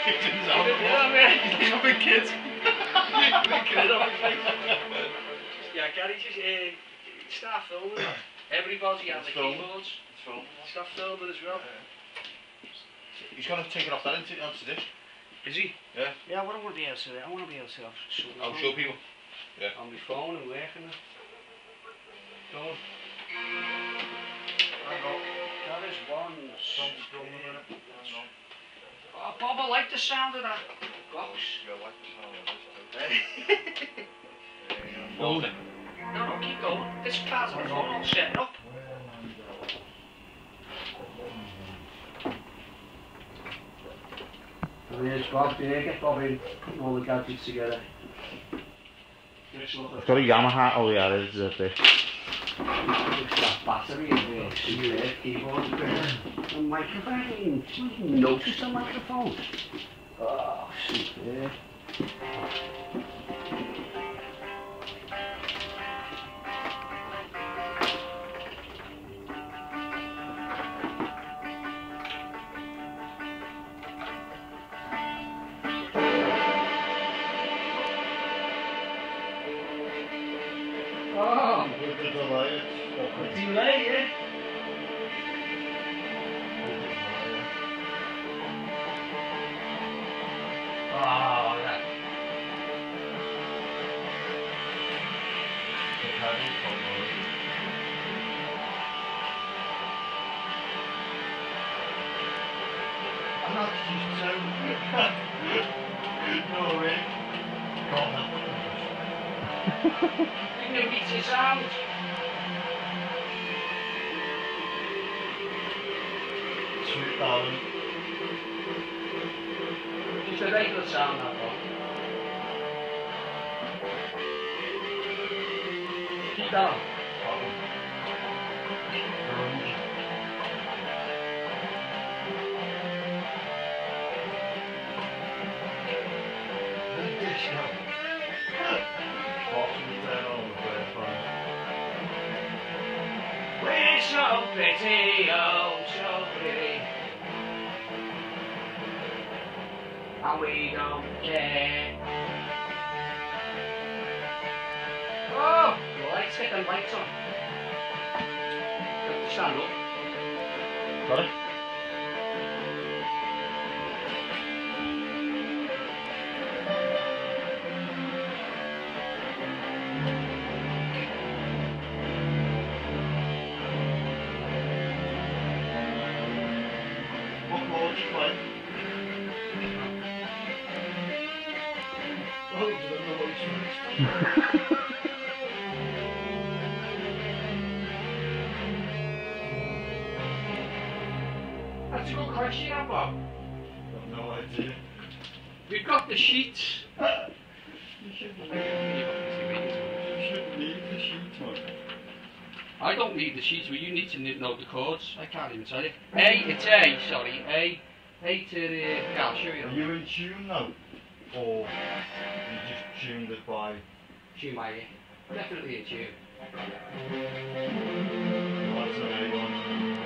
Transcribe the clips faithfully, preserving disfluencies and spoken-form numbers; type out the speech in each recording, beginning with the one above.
Kitchen's on. He's a big kid. Big kid on his face. Yeah, Gary, just uh, start filming that. Everybody has the keyboards. Start filming as well. He's going to take it off that into this. Is he? Yeah. Yeah, I want to be able to. I want to be able to have something. I'll show people. Yeah. On my phone and working it. Go on. That is one. Oh, Bob, I like the sound of that box. Yeah, I like the sound of this too. No, no, keep going. This car's on the phone, I'll set it up. There's Bob, yeah, get Bob in, putting all the gadgets together. It's got a Yamaha, oh yeah, it is up there. It's got battery in there, see there, keyboard, a microphone. You notice the microphone? Oh, see there. Oh, With the delay, it's delay, yeah. Oh, that. the pedal probably. I'm not just so. No, really. Can't help it. You can beat your sound. Sweet darling. It's a very good sound, that one. Keep that on. We're so pretty, oh so pretty, and we don't care. Oh, the lights, get them lights on. Got to stand up. Got it? What chords you play? Oh, you don't know what it's like. That's a good question, that Bob. I've no idea. We've got the sheets. You shouldn't need, you shouldn't need the sheet, man. I don't need the sheets, but you need to know the chords. I can't even tell you. A, it's A, sorry, A. A to the, yeah, I'll show Are you. you in tune now? Or you just tuned it by... Tune my ear. Definitely a tune. Well, that's an A one.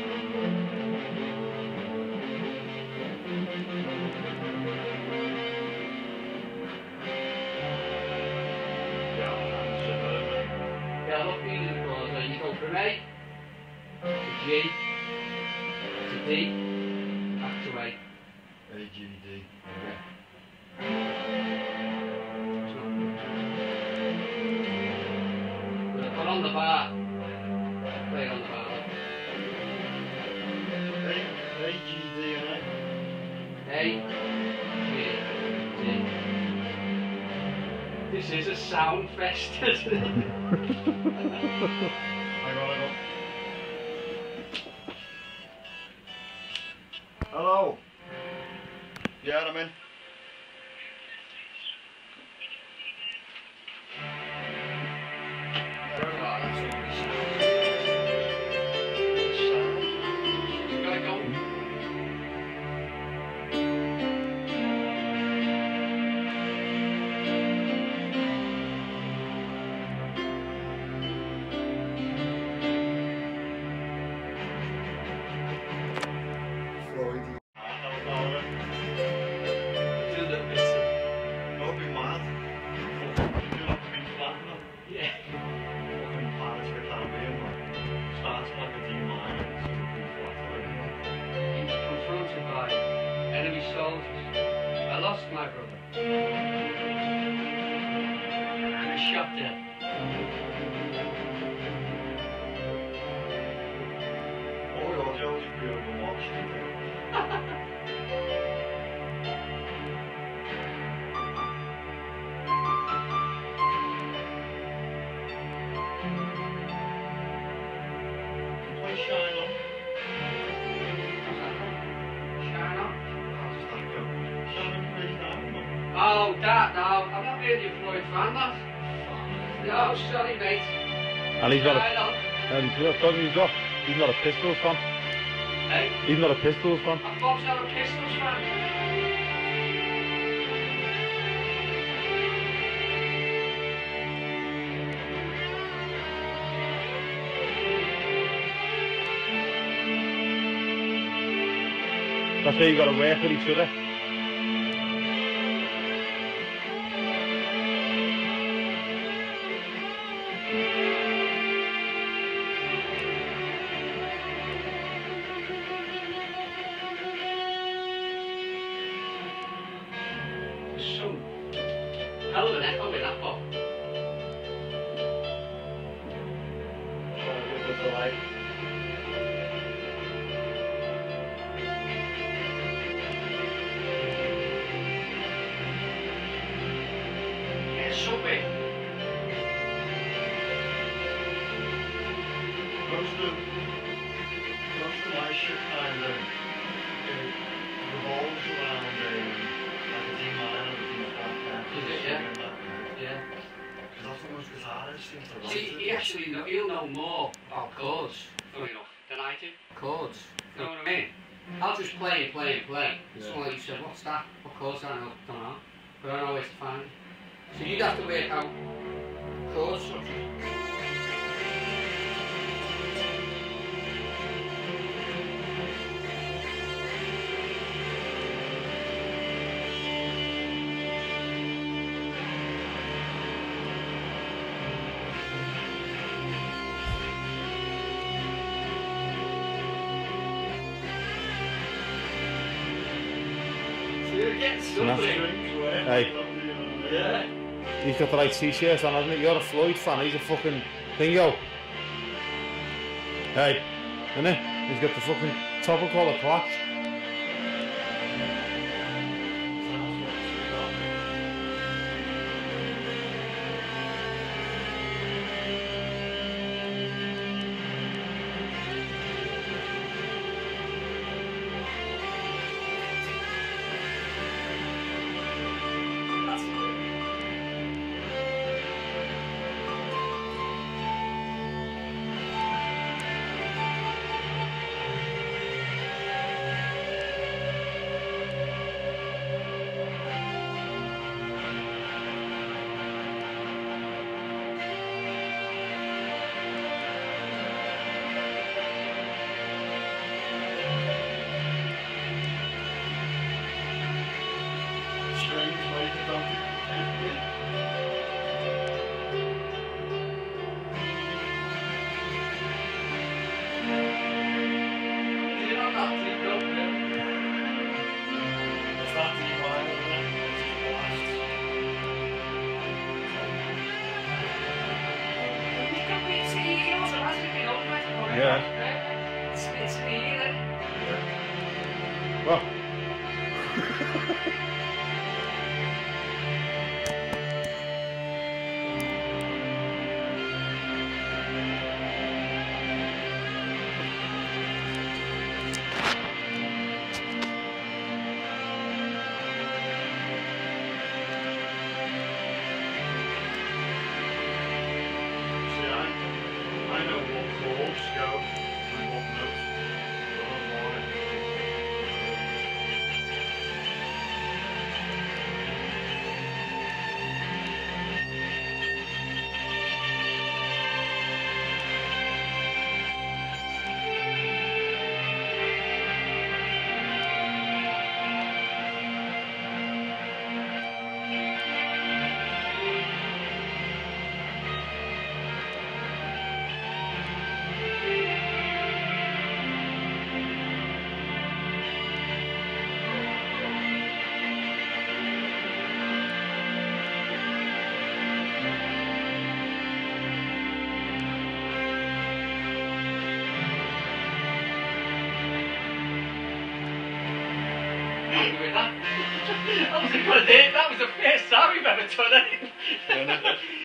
Yeah, look, these are the chords. You go from A to G to D, back to A. A, G, D. Put on the bar. Play it on the bar. A, A, G, D and A. A, G, D. This is a sound fest, isn't it? Hang on, hang on. Hello. Yeah, I'm in. You gotta go. Floyd. soldiers. I lost my brother. And I shot dead. Oh ja, die had ik weer op een match. Play Shine On. Shine on. That's just like a Shine On man. Oh, that, no. I'm not really a Floyd fan, that. No, sorry, mate. And he's not a, Shine on. and he's got, he's got, he's not a Pistols fan. Hey? He's not a Pistols fan. I thought you were a Pistols fan. That's how you got to work with each other. Some hell of an echo with that pop. With the delay. It's so big. Most of, most of my shit kind of it revolves around a, like a D minor or D flat. Is it, yeah? Yeah. Because that's what most guitarists seem to write. See, he actually know, he'll know more about chords, funny enough, than I do. Chords. You know what I mean? I'll just play and play and play. Yeah. Someone like you said, what's that? What chords I know? Don't know. But I don't know where to find it. So you'd have to work out chord structures. So you're getting stuff No. with it. Hey, Yeah. he's got the right t-shirt on, hasn't he? You're a Floyd fan, he's a fucking thingo. Hey, isn't it? He's got the fucking top of collar class. Yeah. It's, it's me, then. Well. I know what chords go with what notes. I don't know why. happy with that. That was a good hit. That was the first time we've ever done it.